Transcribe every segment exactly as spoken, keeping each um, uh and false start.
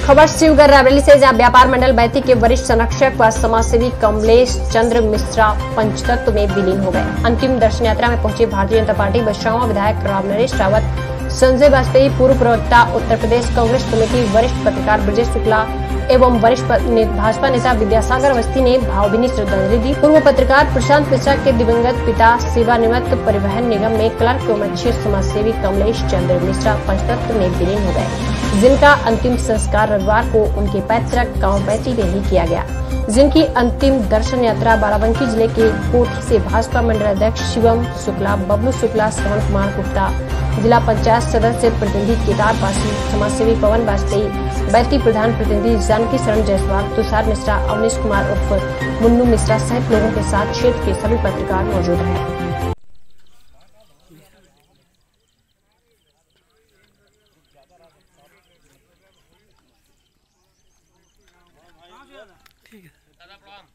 खबर शिवगढ़ रायबरेली से, जहां व्यापार मंडल बैती के वरिष्ठ संरक्षक व समाजसेवी कमलेश चंद्र मिश्रा पंचतत्व में विलीन हो गए। अंतिम दर्शन यात्रा में पहुंचे भारतीय जनता पार्टी बछरावा विधायक राव नरेश रावत, संजय वाजपेयी, पूर्व प्रवक्ता उत्तर प्रदेश कांग्रेस कमेटी, वरिष्ठ पत्रकार ब्रजेश शुक्ला एवं वरिष्ठ भाजपा नेता विद्यासागर अवस्थी ने भावभीनी श्रद्धांजलि दी। पूर्व पत्रकार प्रशांत मिश्रा के दिवंगत पिता सेवानिवृत्त परिवहन निगम में क्लर्क एवं अच्छे समाजसेवी कमलेश चंद्र मिश्रा पंचतत्व में विलीन हो गए, जिनका अंतिम संस्कार रविवार को उनके पैतृक गांव बैती में ही किया गया, जिनकी अंतिम दर्शन यात्रा बाराबंकी जिले के कोठी से भाजपा मंडल अध्यक्ष शिवम शुक्ला, बबलू शुक्ला, श्रवण कुमार गुप्ता, जिला पंचायत सदस्य प्रतिनिधि केदार पासी, समाजसेवी पवन वाजपेयी, बैती प्रधान प्रतिनिधि जानकी शरण जायसवाल, तुषार मिश्रा, अवनीश कुमार उर्फ मुन्नू मिश्रा सहित लोगों के साथ क्षेत्र के सभी पत्रकार मौजूद रहे। ठीक है दादा प्रणाम।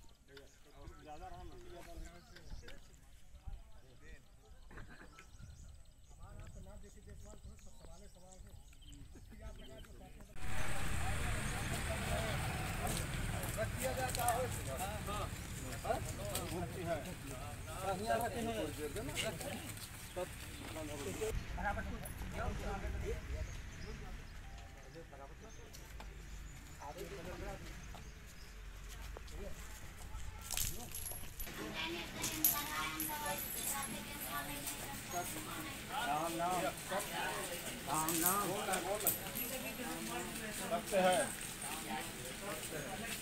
राम नाम राम नाम सबसे है।